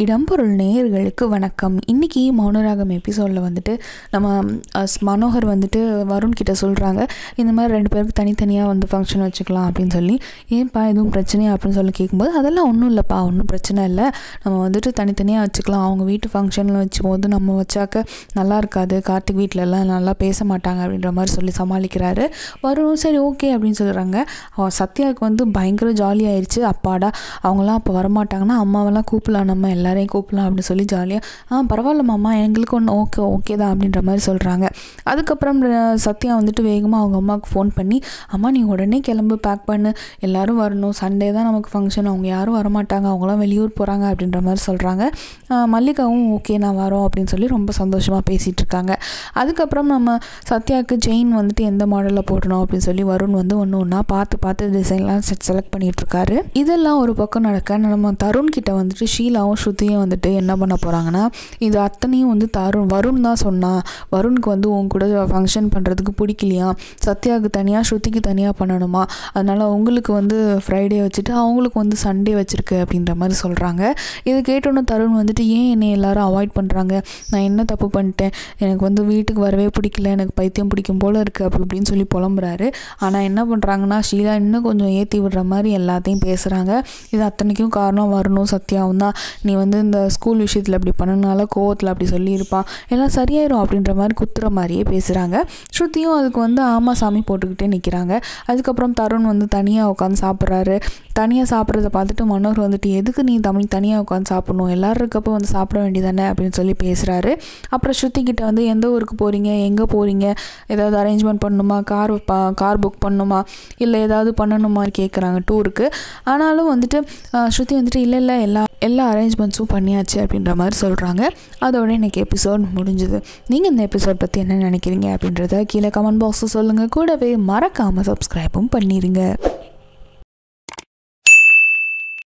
இடம்பொருள் நேயர்களுக்கு வணக்கம். இன்றைக்கி மௌனராகம் எபிசோடில் வந்துட்டு நம்ம மனோகர் வந்துட்டு வருண் கிட்ட சொல்கிறாங்க, இந்த மாதிரி 2 பேருக்கு தனித்தனியாக வந்து ஃபங்க்ஷன் வச்சுக்கலாம் அப்படின்னு சொல்லி. ஏன்ப்பா எதுவும் பிரச்சனையா அப்படின்னு சொல்லி கேட்கும்போது, அதெல்லாம் ஒன்றும் இல்லைப்பா, ஒன்றும் பிரச்சனை இல்லை, நம்ம வந்துட்டு தனித்தனியாக வச்சுக்கலாம். அவங்க வீட்டு ஃபங்க்ஷனில் வச்சும்போது நம்ம வச்சாக்க நல்லா இருக்காது, கார்த்திக் வீட்டிலலாம் நல்லா பேச மாட்டாங்க அப்படின்ற மாதிரி சொல்லி சமாளிக்கிறாரு. வருணும் சரி ஓகே அப்படின்னு சொல்கிறாங்க. சத்யாவுக்கு வந்து பயங்கர ஜாலியாகிடுச்சு. அப்பாடா அவங்களாம் அப்போ வரமாட்டாங்கன்னா அம்மாவெல்லாம் கூப்பிடலாம், நம்ம எல்லாரையும் கூப்பிடலாம் அப்படின்னு சொல்லி ஜாலியாக பரவாயில்ல மாமா, எங்களுக்கு ஒன்று ஓகே தான் அப்படின்ற மாதிரி சொல்கிறாங்க. அதுக்கப்புறம் சத்யா வந்துட்டு வேகமாக அவங்க அம்மாவுக்கு ஃபோன் பண்ணி, அம்மா நீ உடனே கிளம்பு, பேக் பண்ணு, எல்லோரும் வரணும், சண்டே தான் நமக்கு ஃபங்க்ஷன், அவங்க யாரும் வரமாட்டாங்க, அவங்களாம் வெளியூர் போகிறாங்க அப்படின்ற மாதிரி சொல்கிறாங்க. மல்லிகாவும் ஓகே நான் வரோம் அப்படின்னு சொல்லி ரொம்ப சந்தோஷமாக பேசிகிட்டு இருக்காங்க. அதுக்கப்புறம் நம்ம சத்யாவுக்கு செயின் வந்துட்டு எந்த மாடலில் போடணும் அப்படின்னு சொல்லி வருண் வந்து ஒன்றா பார்த்து டிசைன்லாம் செலக்ட் பண்ணிகிட்ருக்காரு. இதெல்லாம் ஒரு பக்கம் நடக்க, நம்ம தருண் கிட்ட வந்துட்டு ஷீலாவும் ஸ்ருதியும் வந்துட்டு என்ன பண்ண போகிறாங்கன்னா, இது அத்தனையும் வந்து வருண் தான் சொன்னான், வருணுக்கு வந்து உங்க கூட ஃபங்க்ஷன் பண்ணுறதுக்கு பிடிக்கலையா, சத்யாவுக்கு தனியாக ஸ்ருதிக்கு தனியாக பண்ணணுமா, அதனால் உங்களுக்கு வந்து ஃப்ரைடே வச்சுட்டு அவங்களுக்கு வந்து சண்டே வச்சுருக்கு அப்படின்ற மாதிரி சொல்கிறாங்க. இது கேட்டோன்னே தருண் வந்துட்டு ஏன் என்னை எல்லாரும் அவாய்ட் பண்ணுறாங்க, நான் என்ன தப்பு பண்ணிட்டேன், எனக்கு வந்து வீட்டுக்கு வரவே பிடிக்கல, எனக்கு பைத்தியம் பிடிக்கும் போல் இருக்குது அப்படி இப்படின்னு சொல்லி புலம்புறாரு. ஆனால் என்ன பண்ணுறாங்கன்னா, ஷீலா இன்னும் கொஞ்சம் ஏற்றி விடுற மாதிரி எல்லாத்தையும் பேசுகிறாங்க. இது அத்தனைக்கும் காரணம் வரணும் சத்யாவும் தான், நீ வந்து இந்த ஸ்கூல் விஷயத்தில் அப்படி பண்ணனால கோவத்தில் அப்படி சொல்லியிருப்பான், எல்லாம் சரியாயிரும் அப்படின்ற மாதிரி குத்துற மாதிரியே பேசுகிறாங்க. ஸ்ருதியும் அதுக்கு வந்து ஆமாம் சாமி போட்டுக்கிட்டே நிற்கிறாங்க. அதுக்கப்புறம் தருண் வந்து தனியாக உட்காந்து சாப்பிட்றாரு. தனியாக சாப்பிட்றத பார்த்துட்டு மனோகர் வந்துட்டு எதுக்கு நீ தனியாக உட்காந்து சாப்பிட்ணும், எல்லோரும் இருக்கப்போ வந்து சாப்பிட வேண்டியதானே அப்படின்னு சொல்லி பேசுகிறாரு. அப்புறம் ஸ்ருதி கிட்ட வந்து எந்த ஊருக்கு போகிறீங்க, எங்கே போகிறீங்க, ஏதாவது அரேஞ்ச்மெண்ட் பண்ணணுமா, கார் புக் பண்ணணுமா, இல்லை ஏதாவது பண்ணணுமா கேட்குறாங்க டூருக்கு. ஆனாலும் வந்துட்டு ஸ்ருதி வந்துட்டு இல்லை எல்லா அரேஞ்ச்மெண்ட்ஸும் பண்ணியாச்சு அப்படின்ற மாதிரி சொல்கிறாங்க. அதோட இன்றைக்கி எபிசோட் முடிஞ்சுது. நீங்கள் இந்த எபிசோட் பற்றி என்ன நினைக்கிறீங்க அப்படின்றத கீழே கமெண்ட் பாக்ஸில் சொல்லுங்கள். கூடவே மறக்காமல் சப்ஸ்கிரைபும் பண்ணிடுங்க.